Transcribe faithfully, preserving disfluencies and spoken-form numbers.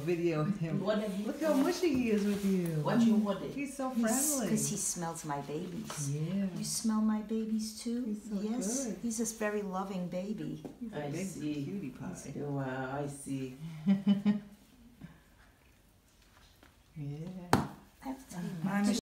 video of him. What have you Look how mushy he is with you. What you wanted? He's so friendly. Because he smells my babies. Yeah. You smell my babies too? He's so Yes. good. He's this very loving baby. He's a I big see. cutie pie. Wow, I see.